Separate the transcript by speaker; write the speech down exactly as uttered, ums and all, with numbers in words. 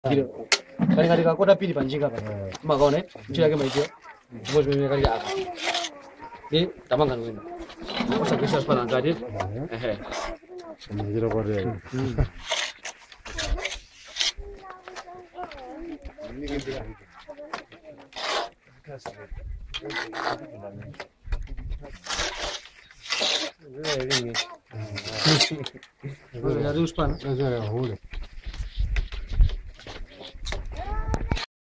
Speaker 1: Kilo. Kali kali kakota pili panjinga pa. Makaone, mchira kama hiyo. Ngozi mimi kali hapa. Ni tamanga ngwini. Sasa kisha spana ngadi. Ehe.
Speaker 2: Ndio kwa leo.
Speaker 1: Ngozi ya spana.
Speaker 2: Sasa hule.